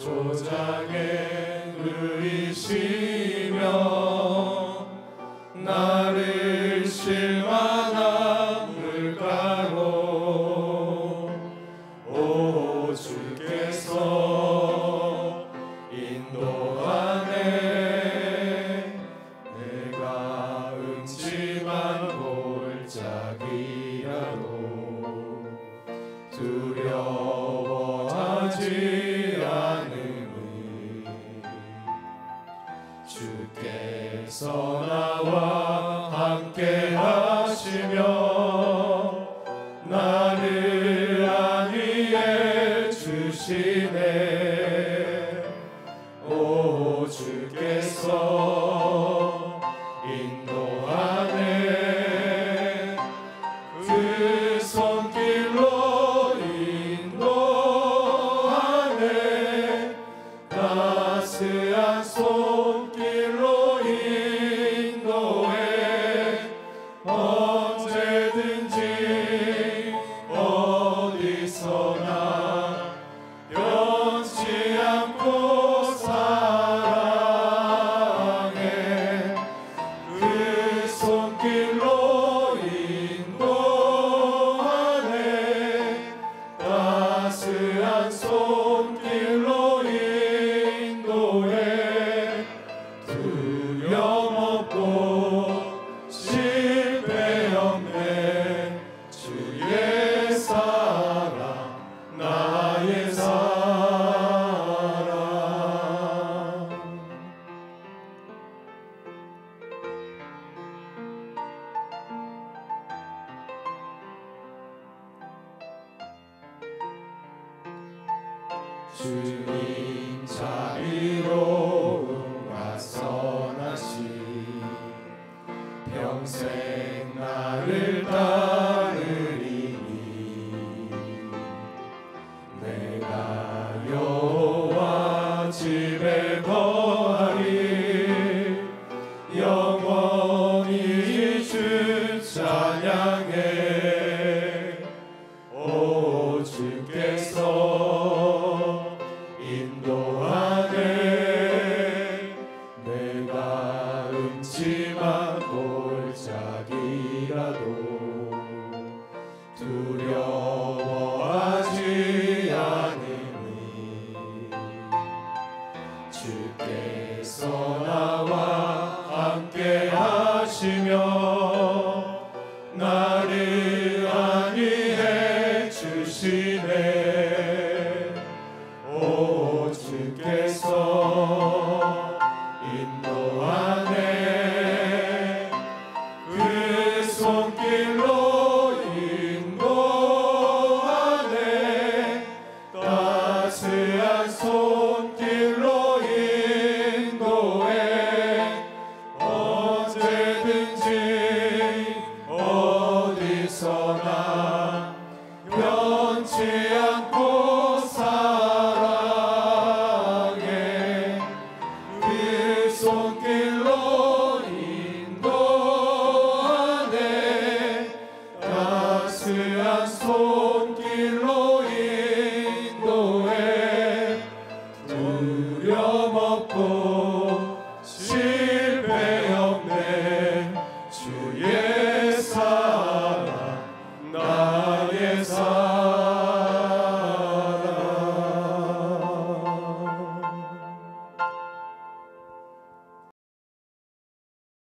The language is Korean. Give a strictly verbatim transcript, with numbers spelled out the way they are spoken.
조장에 누이시며 나를 실만한 물가로 오 주께서 인도하네. 내가 음침한 골짜기라도 두려워하지 않으니 주께서 나와 함께 하시며 나를 안위해 주시네. 오 주께서 인도하네. 그 손길로 인도하네. 따스한 손길로 인도해. 언제든지 어디서나 변치 않고 사랑해. 그 손길로 인도하네. 따스한 손길로 인도해. 두려움 없고 실패 없네. 주의 사랑 나의 사랑. 주님 자비로움과 선하심 평생 나를 따르리니 내가 여호와 집에 거하리. 영원히 주 찬양해. 오 주께서 인도하네. 내가 음침한 골짜기라도 두려워하지 않으니 주께서 나와 함께 하시며 나를 안위해 주시네. 오 주께서 인도하네. 그 손길로 인도하네. 따스한 손길로 인도해. 언제든지 어디서나 변치 않고 사랑해. 그 손길로 인도하네. 따스한 손길로 인도해. 두려움 없고